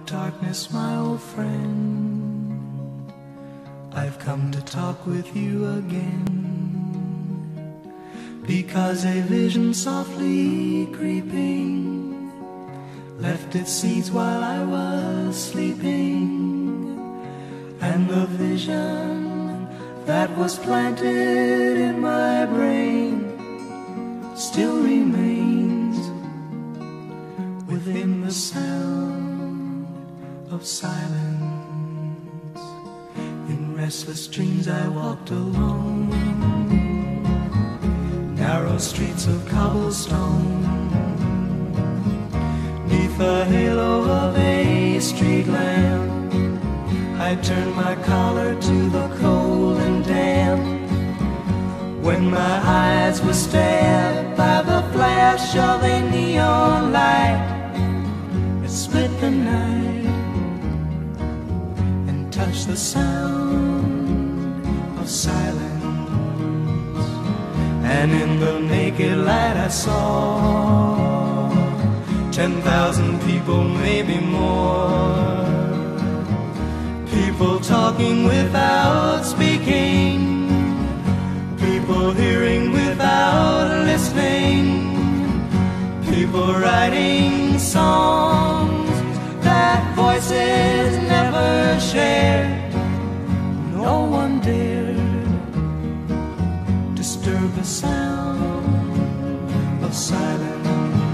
darkness, my old friend. I've come to talk with you again, because a vision softly creeping left its seeds while I was sleeping, and the vision that was planted in my brain still remains within the sound of silence. In restless dreams I walked alone, narrow streets of cobblestone, neath the halo of a street lamp. I turned my collar to the cold and damp, when my eyes were stabbed by the flash of a neon light. It split the night and touched the sound of silence. And in the naked light I saw 10,000 people, maybe more, people talking without speaking, people hearing without listening, people writing songs that voices never shared. No one dared disturb the sound of silence.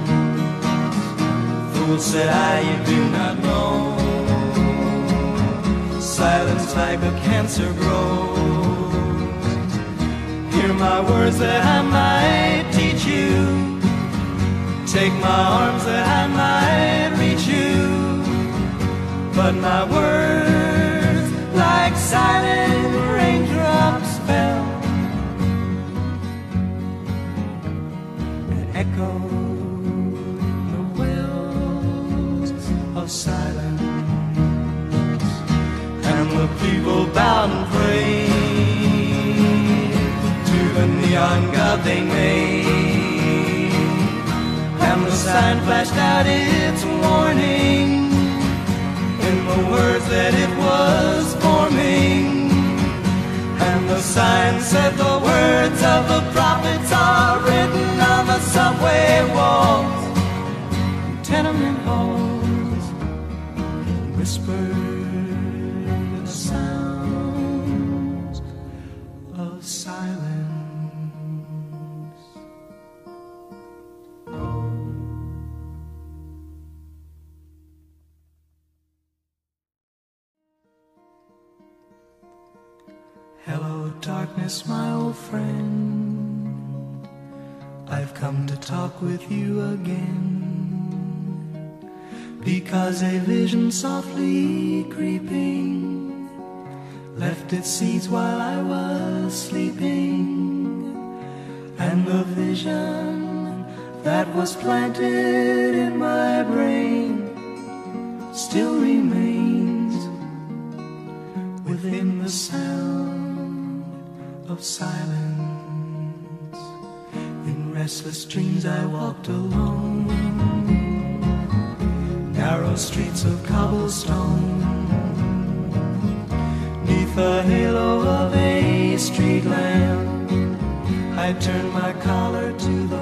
Fool, said I, you do not know, silence like a cancer grows. Hear my words that I might teach you, take my arms that I might reach you, but my words like silent raindrops fell and echoed the wells of silence. And the people bowed and prayed to the neon god they made, and the sign flashed out its warning in the words that it was forming. And the sign said the words of the prophets are written on the subway walls, tenement halls, whispered the sounds of silence. Hello, darkness, my old friend. I've come to talk with you again, because a vision softly creeping left its seeds while I was sleeping, and the vision that was planted in my brain still remains within the sound of silence. In restless dreams I walked alone, narrow streets of cobblestone, neath the halo of a street lamp. I turned my collar to the